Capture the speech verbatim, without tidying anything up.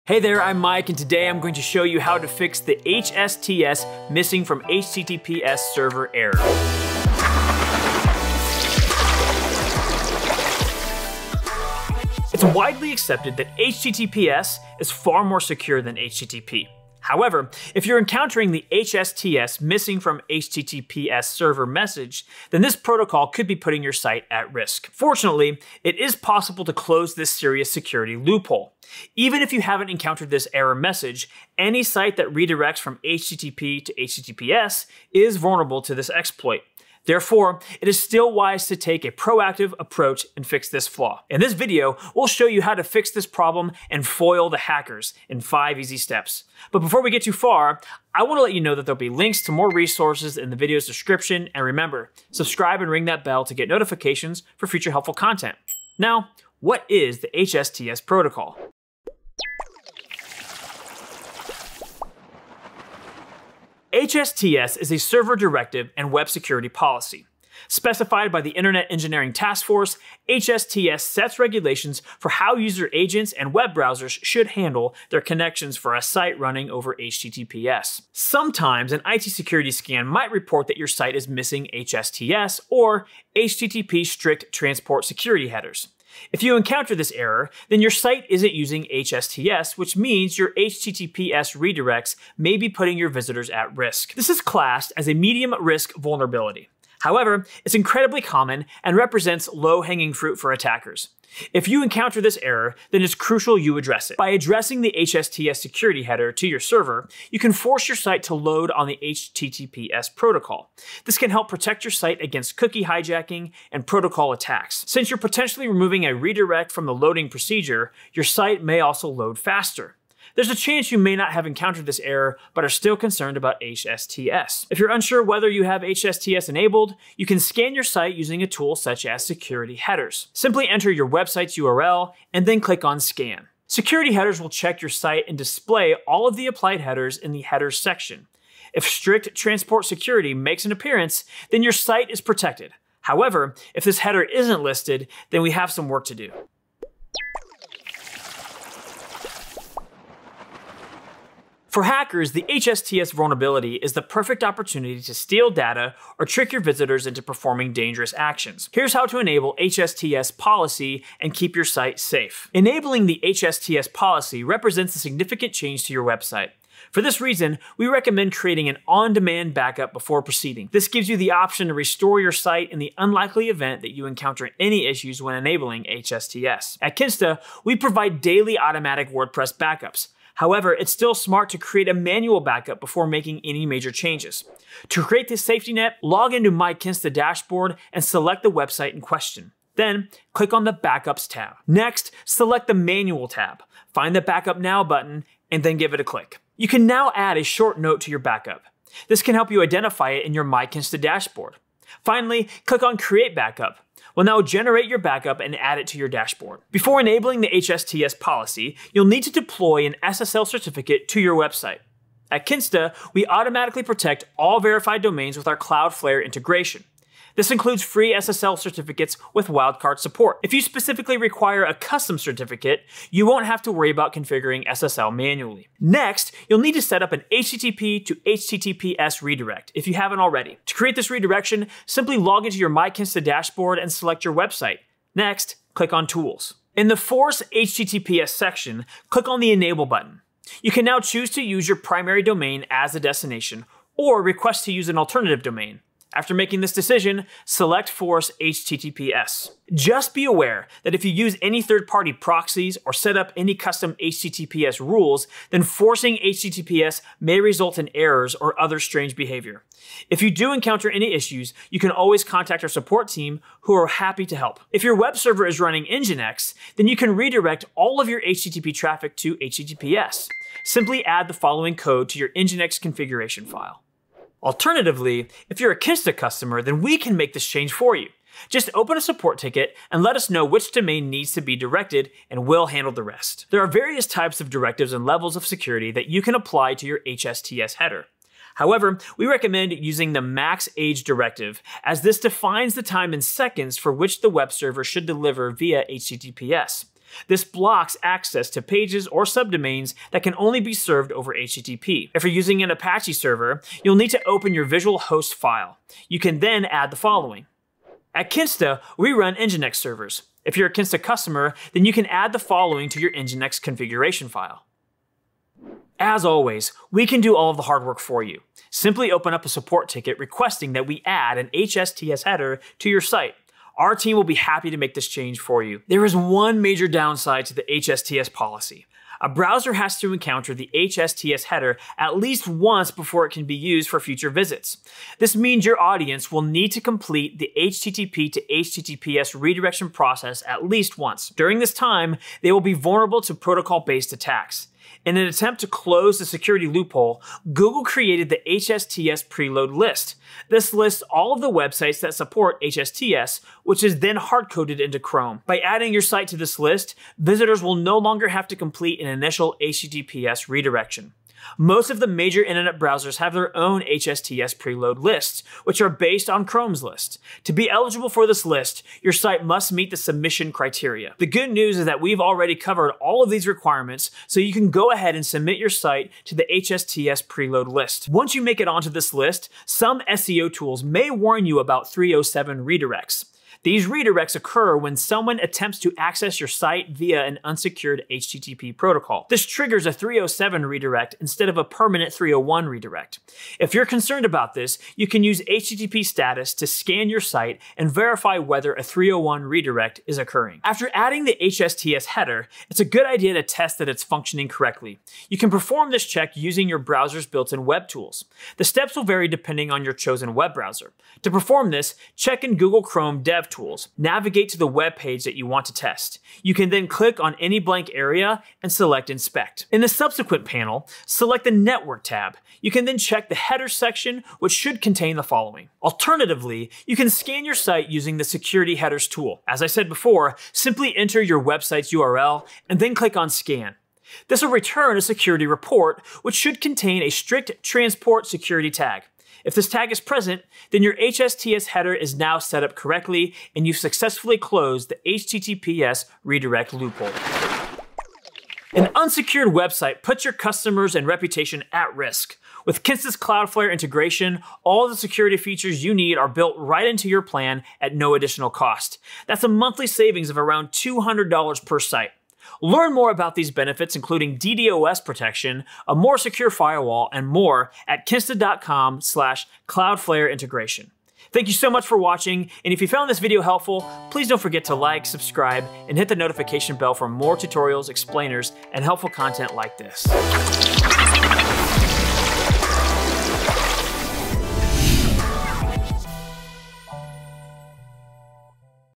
Hey there, I'm Mike, and today I'm going to show you how to fix the H S T S missing from H T T P S server error. It's widely accepted that H T T P S is far more secure than H T T P. However, if you're encountering the H S T S missing from H T T P S server message, then this protocol could be putting your site at risk. Fortunately, it is possible to close this serious security loophole. Even if you haven't encountered this error message, any site that redirects from H T T P to H T T P S is vulnerable to this exploit. Therefore, it is still wise to take a proactive approach and fix this flaw. In this video, we'll show you how to fix this problem and foil the hackers in five easy steps. But before we get too far, I want to let you know that there'll be links to more resources in the video's description, and remember, subscribe and ring that bell to get notifications for future helpful content. Now, what is the H S T S protocol? H S T S is a server directive and web security policy. Specified by the Internet Engineering Task Force, H S T S sets regulations for how user agents and web browsers should handle their connections for a site running over H T T P S. Sometimes an I T security scan might report that your site is missing H S T S or H T T P strict transport security headers. If you encounter this error, then your site isn't using H S T S, which means your H T T P S redirects may be putting your visitors at risk. This is classed as a medium risk vulnerability. However, it's incredibly common and represents low-hanging fruit for attackers. If you encounter this error, then it's crucial you address it. By addressing the H S T S security header to your server, you can force your site to load on the H T T P S protocol. This can help protect your site against cookie hijacking and protocol attacks. Since you're potentially removing a redirect from the loading procedure, your site may also load faster. There's a chance you may not have encountered this error, but are still concerned about H S T S. If you're unsure whether you have H S T S enabled, you can scan your site using a tool such as Security Headers. Simply enter your website's U R L and then click on Scan. Security Headers will check your site and display all of the applied headers in the Headers section. If strict transport security makes an appearance, then your site is protected. However, if this header isn't listed, then we have some work to do. For hackers, the H S T S vulnerability is the perfect opportunity to steal data or trick your visitors into performing dangerous actions. Here's how to enable H S T S policy and keep your site safe. Enabling the H S T S policy represents a significant change to your website. For this reason, we recommend creating an on-demand backup before proceeding. This gives you the option to restore your site in the unlikely event that you encounter any issues when enabling H S T S. At Kinsta, we provide daily automatic WordPress backups. However, it's still smart to create a manual backup before making any major changes. To create this safety net, log into My Kinsta dashboard and select the website in question. Then, click on the Backups tab. Next, select the Manual tab. Find the Backup Now button, and then give it a click. You can now add a short note to your backup. This can help you identify it in your My Kinsta dashboard. Finally, click on Create Backup. We'll now generate your backup and add it to your dashboard. Before enabling the H S T S policy, you'll need to deploy an S S L certificate to your website. At Kinsta, we automatically protect all verified domains with our Cloudflare integration. This includes free S S L certificates with wildcard support. If you specifically require a custom certificate, you won't have to worry about configuring S S L manually. Next, you'll need to set up an H T T P to H T T P S redirect if you haven't already. To create this redirection, simply log into your My Kinsta dashboard and select your website. Next, click on Tools. In the Force H T T P S section, click on the Enable button. You can now choose to use your primary domain as a destination or request to use an alternative domain. After making this decision, select Force H T T P S. Just be aware that if you use any third-party proxies or set up any custom H T T P S rules, then forcing H T T P S may result in errors or other strange behavior. If you do encounter any issues, you can always contact our support team, who are happy to help. If your web server is running Nginx, then you can redirect all of your H T T P traffic to H T T P S. Simply add the following code to your Nginx configuration file. Alternatively, if you're a Kinsta customer, then we can make this change for you. Just open a support ticket and let us know which domain needs to be directed, and we'll handle the rest. There are various types of directives and levels of security that you can apply to your H S T S header. However, we recommend using the max age directive, as this defines the time in seconds for which the web server should deliver via H T T P S. This blocks access to pages or subdomains that can only be served over H T T P. If you're using an Apache server, you'll need to open your visual host file. You can then add the following. At Kinsta, we run Nginx servers. If you're a Kinsta customer, then you can add the following to your Nginx configuration file. As always, we can do all of the hard work for you. Simply open up a support ticket requesting that we add an H S T S header to your site. Our team will be happy to make this change for you. There is one major downside to the H S T S policy. A browser has to encounter the H S T S header at least once before it can be used for future visits. This means your audience will need to complete the H T T P to H T T P S redirection process at least once. During this time, they will be vulnerable to protocol-based attacks. In an attempt to close the security loophole, Google created the H S T S Preload list. This lists all of the websites that support H S T S, which is then hard-coded into Chrome. By adding your site to this list, visitors will no longer have to complete an initial H T T P S redirection. Most of the major internet browsers have their own H S T S preload lists, which are based on Chrome's list. To be eligible for this list, your site must meet the submission criteria. The good news is that we've already covered all of these requirements, so you can go ahead and submit your site to the H S T S preload list. Once you make it onto this list, some S E O tools may warn you about three oh seven redirects. These redirects occur when someone attempts to access your site via an unsecured H T T P protocol. This triggers a three oh seven redirect instead of a permanent three oh one redirect. If you're concerned about this, you can use H T T P status to scan your site and verify whether a three oh one redirect is occurring. After adding the H S T S header, it's a good idea to test that it's functioning correctly. You can perform this check using your browser's built-in web tools. The steps will vary depending on your chosen web browser. To perform this, check in Google Chrome Dev Tools. Navigate to the web page that you want to test. You can then click on any blank area and select Inspect. In the subsequent panel, select the Network tab. You can then check the header section, which should contain the following. Alternatively, you can scan your site using the Security Headers tool. As I said before, simply enter your website's U R L and then click on Scan. This will return a security report, which should contain a strict transport security tag. If this tag is present, then your H S T S header is now set up correctly and you've successfully closed the H T T P S redirect loophole. An unsecured website puts your customers and reputation at risk. With Kinsta's Cloudflare integration, all the security features you need are built right into your plan at no additional cost. That's a monthly savings of around two hundred dollars per site. Learn more about these benefits, including D DoS protection, a more secure firewall, and more at kinsta.com slash Cloudflare integration. Thank you so much for watching, and if you found this video helpful, please don't forget to like, subscribe, and hit the notification bell for more tutorials, explainers, and helpful content like this.